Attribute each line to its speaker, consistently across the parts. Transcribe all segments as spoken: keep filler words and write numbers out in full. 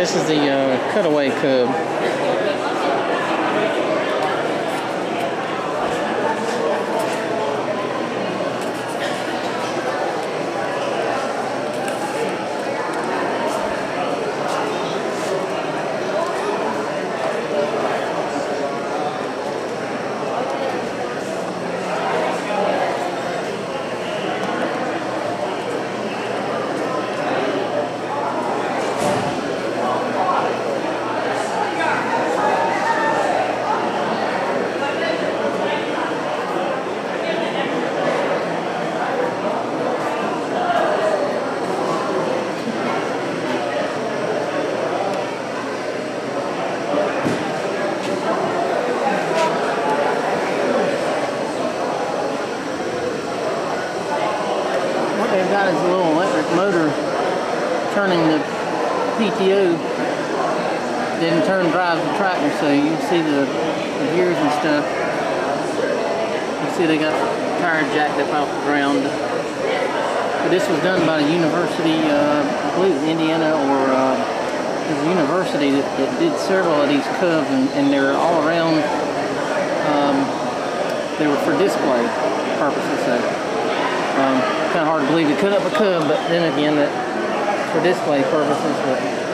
Speaker 1: This is the uh, Cutaway Cub. They've got his little electric motor turning the P T O, then turn drive the tractor, so you see the, the gears and stuff. You see they got the tire jacked up off the ground. But this was done by the university, uh, I believe Indiana, or uh, there's a university that, that did several of these cubs, and, and they're all around. Um, they were for display purposes. So. Um, kind of hard to believe they cut up a cub, but then again, that for display purposes. But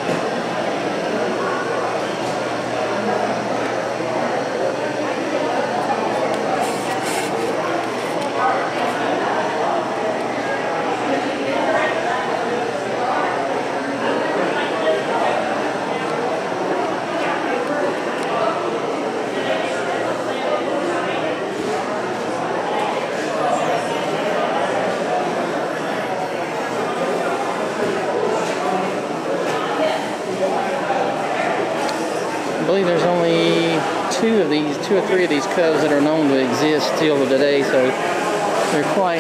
Speaker 1: I believe there's only two of these, two or three of these cubs that are known to exist still today, so they're quite,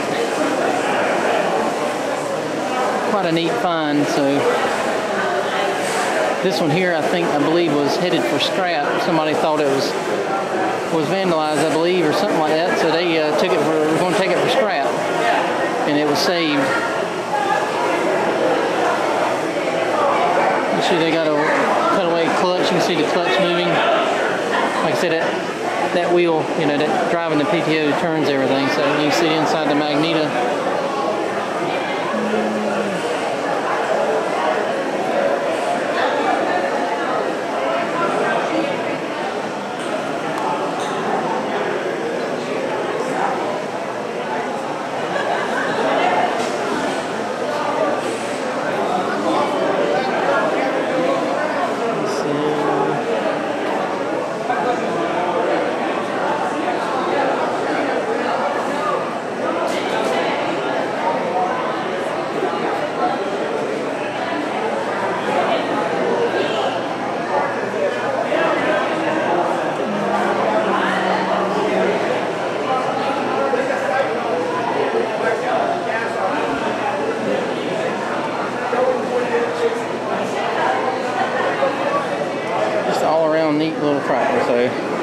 Speaker 1: quite a neat find. So this one here, I think, I believe, was headed for scrap. Somebody thought it was was vandalized, I believe, or something like that. So they uh, took it for, we're going to take it for scrap, and it was saved. You see, they got a cutaway clutch. You can see the clutch moving. Like I said, that, that wheel, you know, that driving the P T O turns everything. So you can see inside the magneto. Just all around neat little tractor. So